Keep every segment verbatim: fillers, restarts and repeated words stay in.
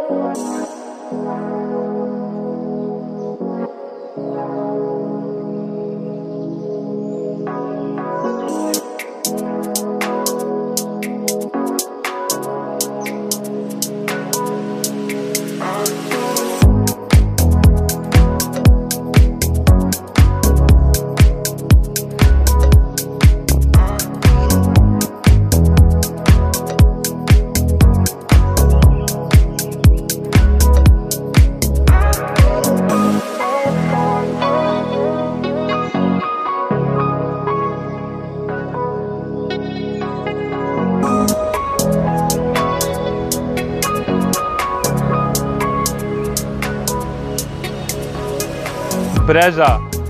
Brezza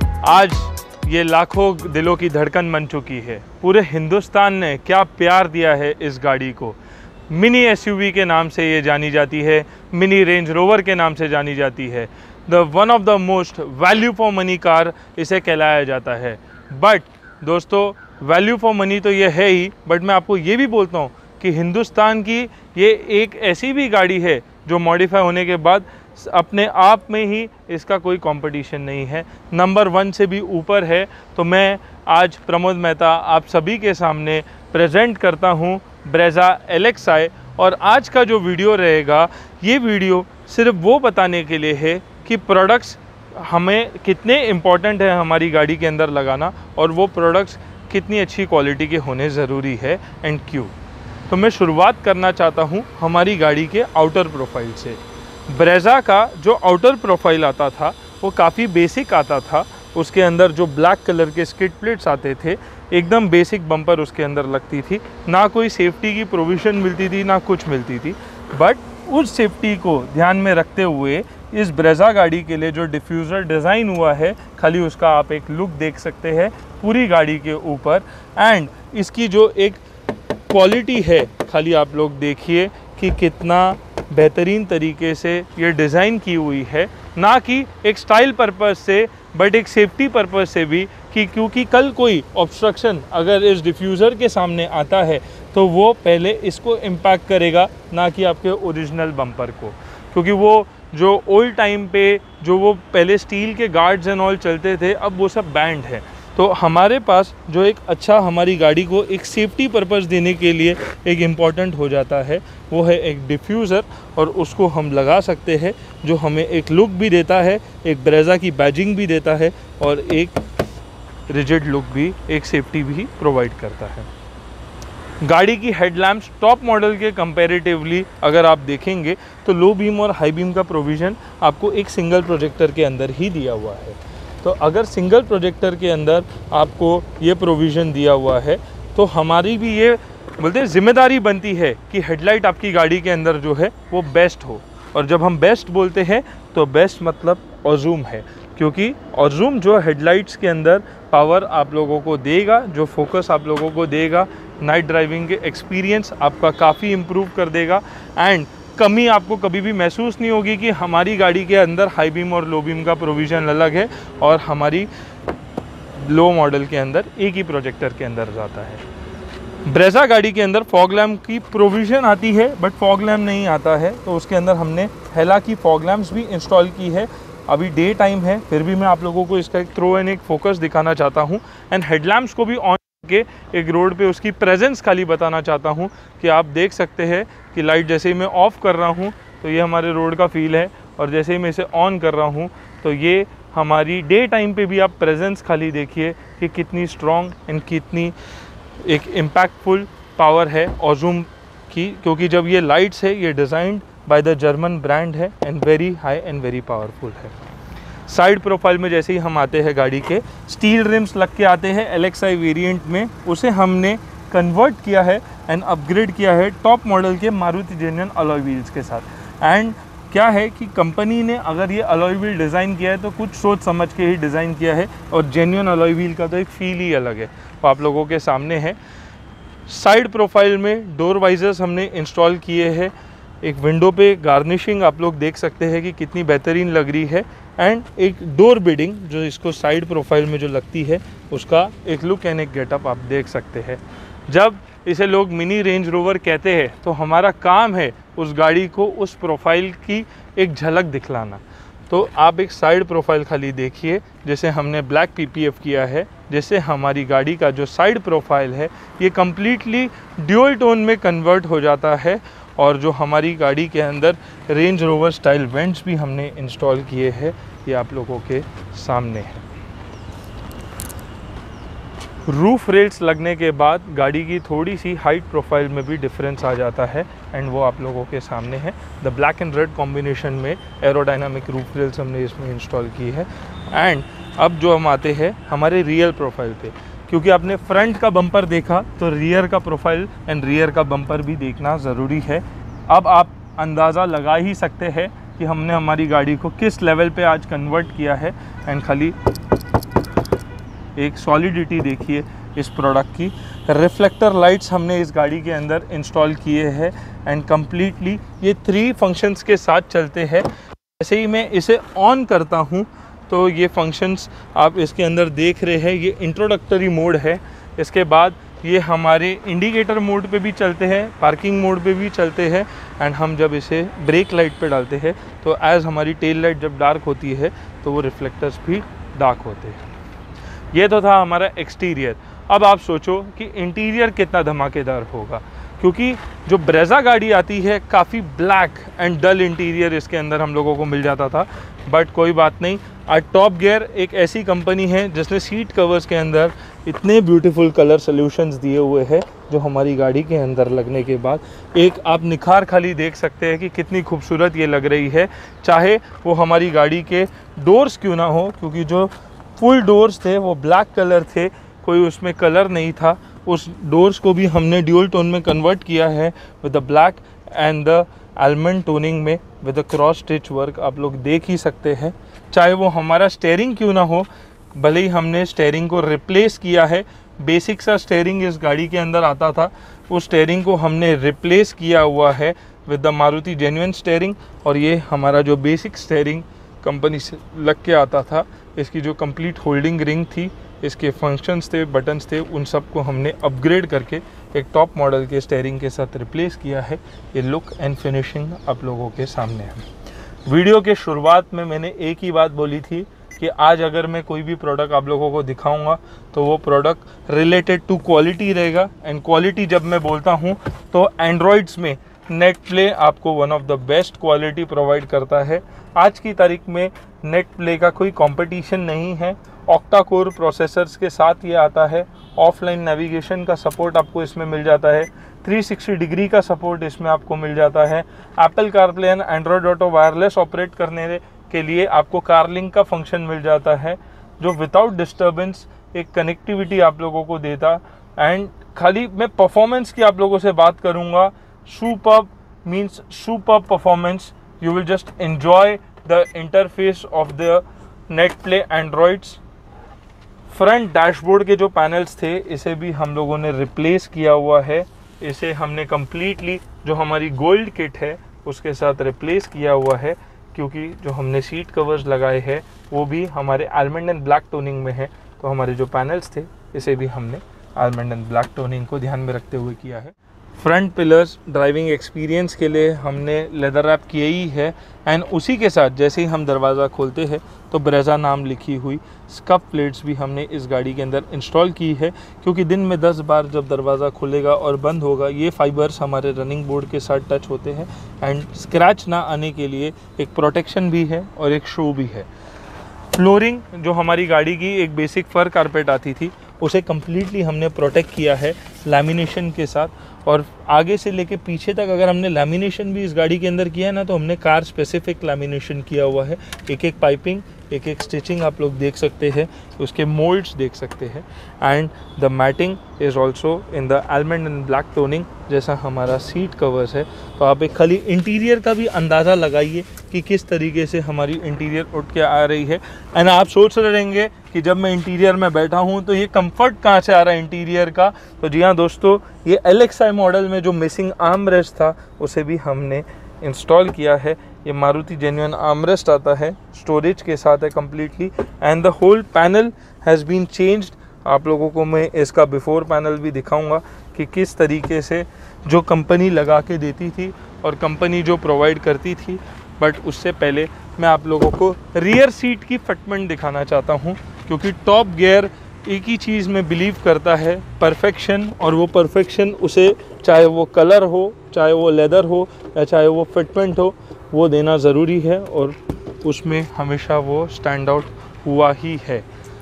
आज ये लाखों दिलों की धड़कन बन चुकी है। पूरे हिंदुस्तान ने क्या प्यार दिया है इस गाड़ी को। मिनी एसयूवी के नाम से ये जानी जाती है, मिनी रेंज रोवर के नाम से जानी जाती है। The one of the most value for money car इसे कहलाया जाता है। बट दोस्तों, वैल्यू फॉर मनी तो ये है ही, बट मैं आपको ये भी बोलता हूँ कि हिंदुस्तान की ये एक ऐसी भी गाड़ी है जो मॉडिफाई होने के बाद अपने आप में ही इसका कोई कंपटीशन नहीं है, नंबर वन से भी ऊपर है। तो मैं आज प्रमोद मेहता आप सभी के सामने प्रेजेंट करता हूँ ब्रेज़ा एल एक्स आई। और आज का जो वीडियो रहेगा, ये वीडियो सिर्फ वो बताने के लिए है कि प्रोडक्ट्स हमें कितने इम्पॉर्टेंट है हमारी गाड़ी के अंदर लगाना, और वो प्रोडक्ट्स कितनी अच्छी क्वालिटी के होने ज़रूरी है एंड क्यों। तो मैं शुरुआत करना चाहता हूँ हमारी गाड़ी के आउटर प्रोफाइल से। ब्रेज़ा का जो आउटर प्रोफाइल आता था वो काफ़ी बेसिक आता था। उसके अंदर जो ब्लैक कलर के स्किड प्लेट्स आते थे, एकदम बेसिक बम्पर उसके अंदर लगती थी, ना कोई सेफ्टी की प्रोविज़न मिलती थी ना कुछ मिलती थी। बट उस सेफ्टी को ध्यान में रखते हुए इस ब्रेज़ा गाड़ी के लिए जो डिफ्यूज़र डिज़ाइन हुआ है, खाली उसका आप एक लुक देख सकते हैं पूरी गाड़ी के ऊपर। एंड इसकी जो एक क्वालिटी है, खाली आप लोग देखिए कि कितना बेहतरीन तरीके से ये डिज़ाइन की हुई है, ना कि एक स्टाइल पर्पज़ से बट एक सेफ्टी पर्पज़ से भी, कि क्योंकि कल कोई ऑब्स्ट्रक्शन अगर इस डिफ्यूज़र के सामने आता है तो वो पहले इसको इम्पैक्ट करेगा, ना कि आपके ओरिजिनल बम्पर को। क्योंकि वो जो ओल्ड टाइम पे जो वो पहले स्टील के गार्ड्स एंड ऑल चलते थे, अब वो सब बैंड है। तो हमारे पास जो एक अच्छा हमारी गाड़ी को एक सेफ्टी पर्पस देने के लिए एक इम्पॉर्टेंट हो जाता है, वो है एक डिफ्यूज़र। और उसको हम लगा सकते हैं, जो हमें एक लुक भी देता है, एक ब्रेज़ा की बैजिंग भी देता है, और एक रिजिड लुक भी, एक सेफ्टी भी प्रोवाइड करता है। गाड़ी की हेडलैम्प्स टॉप मॉडल के कंपैरेटिवली अगर आप देखेंगे तो लो बीम और हाई बीम का प्रोविज़न आपको एक सिंगल प्रोजेक्टर के अंदर ही दिया हुआ है। तो अगर सिंगल प्रोजेक्टर के अंदर आपको ये प्रोविज़न दिया हुआ है, तो हमारी भी ये बोलते हैं जिम्मेदारी बनती है कि हेडलाइट आपकी गाड़ी के अंदर जो है वो बेस्ट हो। और जब हम बेस्ट बोलते हैं तो बेस्ट मतलब ऑज़ूम है, क्योंकि ऑज़ूम जो हेडलाइट्स के अंदर पावर आप लोगों को देगा, जो फोकस आप लोगों को देगा, नाइट ड्राइविंग के एक्सपीरियंस आपका काफ़ी इम्प्रूव कर देगा। एंड कमी आपको कभी भी महसूस नहीं होगी कि हमारी गाड़ी के अंदर हाई बीम और लो बीम का प्रोविज़न अलग है और हमारी लो मॉडल के अंदर एक ही प्रोजेक्टर के अंदर जाता है। ब्रेज़ा गाड़ी के अंदर फॉग लैम्प की प्रोविज़न आती है, बट फॉग लैम्प नहीं आता है, तो उसके अंदर हमने हेला की फॉग लैम्प्स भी इंस्टॉल की है। अभी डे टाइम है, फिर भी मैं आप लोगों को इसका एक थ्रो एंड एक फोकस दिखाना चाहता हूँ। एंड हेडलैम्प्स को भी ऑन के एक रोड पे उसकी प्रेजेंस खाली बताना चाहता हूँ कि आप देख सकते हैं कि लाइट जैसे ही मैं ऑफ़ कर रहा हूँ तो ये हमारे रोड का फील है, और जैसे ही मैं इसे ऑन कर रहा हूँ तो ये हमारी डे टाइम पे भी आप प्रेजेंस खाली देखिए कि कितनी स्ट्रॉन्ग एंड कितनी एक इम्पैक्टफुल पावर है ऑज़ूम की। क्योंकि जब ये लाइट्स है, ये designed by the German brand है and very high end very powerful है। साइड प्रोफाइल में जैसे ही हम आते हैं, गाड़ी के स्टील रिम्स लग के आते हैं एल एक्स आई वेरिएंट में, उसे हमने कन्वर्ट किया है एंड अपग्रेड किया है टॉप मॉडल के मारुति जेन्युइन अलॉय व्हील्स के साथ। एंड क्या है कि कंपनी ने अगर ये अलॉय व्हील डिज़ाइन किया है तो कुछ सोच समझ के ही डिज़ाइन किया है, और जेन्युइन अलॉय व्हील का तो एक फील ही अलग है, वो आप लोगों के सामने है। साइड प्रोफाइल में डोर वाइजर्स हमने इंस्टॉल किए हैं। एक विंडो पे गार्निशिंग आप लोग देख सकते हैं कि कितनी बेहतरीन लग रही है। एंड एक डोर बिडिंग जो इसको साइड प्रोफाइल में जो लगती है, उसका एक लुक एंड एक गेटअप आप देख सकते हैं। जब इसे लोग मिनी रेंज रोवर कहते हैं तो हमारा काम है उस गाड़ी को उस प्रोफाइल की एक झलक दिखलाना। तो आप एक साइड प्रोफाइल खाली देखिए, जैसे हमने ब्लैक पीपीएफ किया है, जैसे हमारी गाड़ी का जो साइड प्रोफाइल है ये कम्प्लीटली ड्यूअल टोन में कन्वर्ट हो जाता है। और जो हमारी गाड़ी के अंदर रेंज रोवर स्टाइल वेंट्स भी हमने इंस्टॉल किए हैं, ये आप लोगों के सामने है। रूफ रेल्स लगने के बाद गाड़ी की थोड़ी सी हाइट प्रोफाइल में भी डिफरेंस आ जाता है, एंड वो आप लोगों के सामने है। The black and red combination में एरोडायनामिक रूफ रेल्स हमने इसमें इंस्टॉल की है। एंड अब जो हम आते हैं हमारे रियर प्रोफाइल पे, क्योंकि आपने फ्रंट का बम्पर देखा तो रियर का प्रोफाइल एंड रियर का बम्पर भी देखना ज़रूरी है। अब आप अंदाज़ा लगा ही सकते हैं कि हमने हमारी गाड़ी को किस लेवल पे आज कन्वर्ट किया है। एंड खाली एक सॉलिडिटी देखिए इस प्रोडक्ट की। रिफ्लेक्टर लाइट्स हमने इस गाड़ी के अंदर इंस्टॉल किए हैं एंड कम्प्लीटली ये थ्री फंक्शंस के साथ चलते हैं। जैसे ही मैं इसे ऑन करता हूँ तो ये फंक्शंस आप इसके अंदर देख रहे हैं, ये इंट्रोडक्टरी मोड है। इसके बाद ये हमारे इंडिकेटर मोड पे भी चलते हैं, पार्किंग मोड पे भी चलते हैं। एंड हम जब इसे ब्रेक लाइट पे डालते हैं तो एज़ हमारी टेल लाइट जब डार्क होती है तो वो रिफ्लेक्टर्स भी डार्क होते हैं। ये तो था हमारा एक्सटीरियर। अब आप सोचो कि इंटीरियर कितना धमाकेदार होगा, क्योंकि जो ब्रेज़ा गाड़ी आती है काफ़ी ब्लैक एंड डल इंटीरियर इसके अंदर हम लोगों को मिल जाता था। बट कोई बात नहीं, आज टॉप गियर एक ऐसी कंपनी है जिसने सीट कवर्स के अंदर इतने ब्यूटीफुल कलर सॉल्यूशंस दिए हुए हैं, जो हमारी गाड़ी के अंदर लगने के बाद एक आप निखार खाली देख सकते हैं कि कितनी खूबसूरत ये लग रही है। चाहे वो हमारी गाड़ी के डोर्स क्यों ना हो, क्योंकि जो फुल डोर्स थे वो ब्लैक कलर थे, कोई उसमें कलर नहीं था। उस डोर्स को भी हमने ड्यूल टोन में कन्वर्ट किया है with the black and the almond toning में with the cross stitch work, आप लोग देख ही सकते हैं। चाहे वो हमारा स्टेयरिंग क्यों ना हो, भले ही हमने स्टेयरिंग को रिप्लेस किया है, बेसिक सा स्टेयरिंग इस गाड़ी के अंदर आता था, उस स्टेयरिंग को हमने रिप्लेस किया हुआ है with the Maruti genuine steering. और ये हमारा जो बेसिक स्टेयरिंग कंपनी से लग के आता था, इसकी जो कंप्लीट होल्डिंग रिंग थी, इसके फंक्शंस थे, बटन्स थे, उन सब को हमने अपग्रेड करके एक टॉप मॉडल के स्टेयरिंग के साथ रिप्लेस किया है। ये लुक एंड फिनिशिंग आप लोगों के सामने है। वीडियो के शुरुआत में मैंने एक ही बात बोली थी कि आज अगर मैं कोई भी प्रोडक्ट आप लोगों को दिखाऊंगा तो वो प्रोडक्ट रिलेटेड टू क्वालिटी रहेगा। एंड क्वालिटी जब मैं बोलता हूँ तो एंड्रॉयड्स में नेट प्ले आपको one of the best quality provide करता है। आज की तारीख में नेट प्ले का कोई कंपटीशन नहीं है। ऑक्टा कोर प्रोसेसर्स के साथ ये आता है। ऑफलाइन नेविगेशन का सपोर्ट आपको इसमें मिल जाता है। थ्री सिक्सटी डिग्री का सपोर्ट इसमें आपको मिल जाता है। Apple CarPlay and Android Auto wireless operate करने के लिए आपको कारलिंक का फंक्शन मिल जाता है, जो विदाउट डिस्टर्बेंस एक कनेक्टिविटी आप लोगों को देता। एंड खाली मैं परफॉर्मेंस की आप लोगों से बात करूँगा, superb means superb performance. You will just enjoy the interface of the net play Androids. Front dashboard के जो पैनल्स थे इसे भी हम लोगों ने रिप्लेस किया हुआ है। इसे हमने कम्प्लीटली जो हमारी गोल्ड किट है उसके साथ रिप्लेस किया हुआ है, क्योंकि जो हमने सीट कवर्स लगाए हैं वो भी हमारे आलमंड एंड ब्लैक टोनिंग में है। तो हमारे जो पैनल्स थे इसे भी हमने आलमंड एंड ब्लैक टोनिंग को ध्यान में रखते हुए किया है। फ्रंट पिलर्स ड्राइविंग एक्सपीरियंस के लिए हमने लेदर रैप किए ही है। एंड उसी के साथ जैसे ही हम दरवाज़ा खोलते हैं तो ब्रेज़ा नाम लिखी हुई स्कफ प्लेट्स भी हमने इस गाड़ी के अंदर इंस्टॉल की है, क्योंकि दिन में दस बार जब दरवाज़ा खुलेगा और बंद होगा ये फाइबर्स हमारे रनिंग बोर्ड के साथ टच होते हैं। एंड स्क्रैच ना आने के लिए एक प्रोटेक्शन भी है और एक शो भी है। फ्लोरिंग जो हमारी गाड़ी की एक बेसिक फर कारपेट आती थी उसे कम्प्लीटली हमने प्रोटेक्ट किया है लैमिनेशन के साथ। और आगे से लेके पीछे तक अगर हमने लैमिनेशन भी इस गाड़ी के अंदर किया है ना, तो हमने कार स्पेसिफिक लैमिनेशन किया हुआ है। एक एक पाइपिंग, एक एक स्टिचिंग आप लोग देख सकते हैं, उसके मोल्ड्स देख सकते हैं। And the matting is also in the almond and black toning, जैसा हमारा सीट कवर्स है। तो आप एक खाली इंटीरियर का भी अंदाज़ा लगाइए कि किस तरीके से हमारी इंटीरियर उठ के आ रही है। एंड आप सोच रहे रहेंगे कि जब मैं इंटीरियर में बैठा हूँ तो ये कंफर्ट कहाँ से आ रहा है इंटीरियर का। तो जी हाँ दोस्तों, ये एल एक्स आई मॉडल में जो मिसिंग आर्म रेस्ट था उसे भी हमने इंस्टॉल किया है। ये मारुति जेन्युइन आर्म रेस्ट आता है, स्टोरेज के साथ है completely. And the whole panel has been changed. आप लोगों को मैं इसका बिफोर पैनल भी दिखाऊंगा कि किस तरीके से जो कंपनी लगा के देती थी और कंपनी जो प्रोवाइड करती थी। बट उससे पहले मैं आप लोगों को रियर सीट की फिटमेंट दिखाना चाहता हूँ, क्योंकि टॉप गियर एक ही चीज़ में बिलीव करता है, परफेक्शन। और वो परफेक्शन उसे, चाहे वो कलर हो, चाहे वो लेदर हो, या चाहे वो फिटमेंट हो, वो देना ज़रूरी है, और उसमें हमेशा वो स्टैंड आउट हुआ ही है।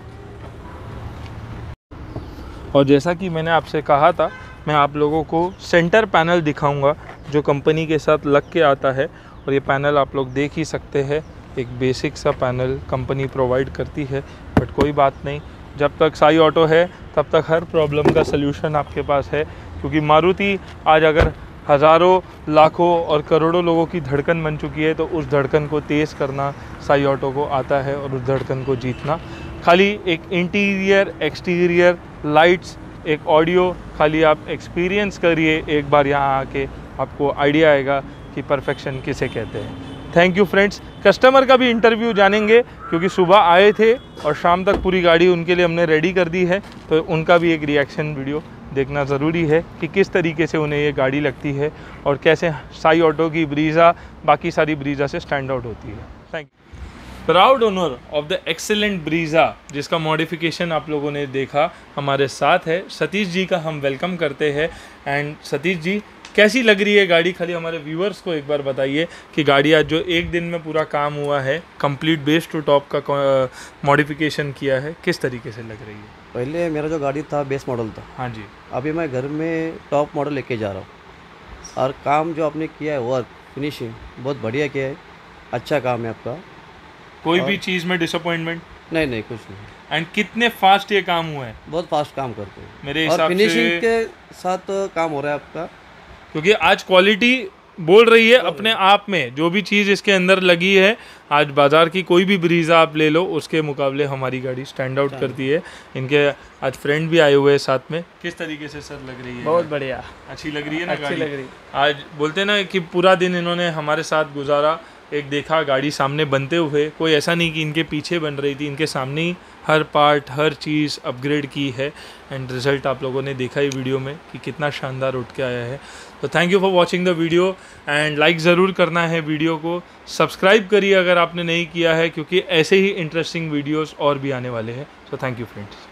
और जैसा कि मैंने आपसे कहा था, मैं आप लोगों को सेंटर पैनल दिखाऊंगा जो कंपनी के साथ लग के आता है। और ये पैनल आप लोग देख ही सकते हैं, एक बेसिक सा पैनल कंपनी प्रोवाइड करती है। बट कोई बात नहीं, जब तक साई ऑटो है तब तक हर प्रॉब्लम का सल्यूशन आपके पास है। क्योंकि मारुति आज अगर हज़ारों, लाखों और करोड़ों लोगों की धड़कन बन चुकी है, तो उस धड़कन को तेज़ करना साई ऑटो को आता है, और उस धड़कन को जीतना खाली एक इंटीरियर, एक्सटीरियर, लाइट्स, एक ऑडियो, खाली आप एक्सपीरियंस करिए एक बार यहाँ आके, आपको आइडिया आएगा कि परफेक्शन किसे कहते हैं। Thank you friends. कस्टमर का भी इंटरव्यू जानेंगे, क्योंकि सुबह आए थे और शाम तक पूरी गाड़ी उनके लिए हमने रेडी कर दी है, तो उनका भी एक रिएक्शन वीडियो देखना ज़रूरी है कि किस तरीके से उन्हें ये गाड़ी लगती है और कैसे साई ऑटो की ब्रीज़ा बाकी सारी ब्रीज़ा से स्टैंड आउट होती है। Thank you. Proud owner of the excellent Brezza, जिसका मॉडिफिकेशन आप लोगों ने देखा, हमारे साथ है सतीश जी का हम वेलकम करते हैं। एंड सतीश जी, कैसी लग रही है गाड़ी? खाली हमारे व्यूअर्स को एक बार बताइए कि गाड़ी आज जो एक दिन में पूरा काम हुआ है, कंप्लीट बेस टू टॉप का मॉडिफिकेशन किया है, किस तरीके से लग रही है? पहले मेरा जो गाड़ी था बेस मॉडल था। हाँ जी। अभी मैं घर में टॉप मॉडल लेके जा रहा हूँ, और काम जो आपने किया है, वर्क फिनिशिंग बहुत बढ़िया किया है, अच्छा काम है आपका। कोई भी चीज़ में डिसअपॉइंटमेंट नहीं नहीं कुछ नहीं। एंड कितने फास्ट ये काम हुआ है? बहुत फास्ट काम करते हैं मेरे और हिसाब से, फिनिशिंग के साथ काम हो रहा है आपका, क्योंकि आज क्वालिटी बोल रही है अपने आप में। जो भी चीज़ इसके अंदर लगी है, आज बाज़ार की कोई भी ब्रीज़ा आप ले लो, उसके मुकाबले हमारी गाड़ी स्टैंड आउट करती है। इनके आज फ्रेंड भी आए हुए हैं साथ में। किस तरीके से सर लग रही है? बहुत बढ़िया, अच्छी लग रही है ना अच्छी गाड़ी? लग रही। आज बोलते हैं ना कि पूरा दिन इन्होंने हमारे साथ गुजारा, एक देखा गाड़ी सामने बनते हुए। कोई ऐसा नहीं कि इनके पीछे बन रही थी, इनके सामने ही हर पार्ट, हर चीज़ अपग्रेड की है। एंड रिज़ल्ट आप लोगों ने देखा ही वीडियो में कि कितना शानदार उठ के आया है। तो thank you for watching the video, and like ज़रूर करना है वीडियो को, सब्सक्राइब करिए अगर आपने नहीं किया है, क्योंकि ऐसे ही इंटरेस्टिंग वीडियोस और भी आने वाले हैं। So thank you friends.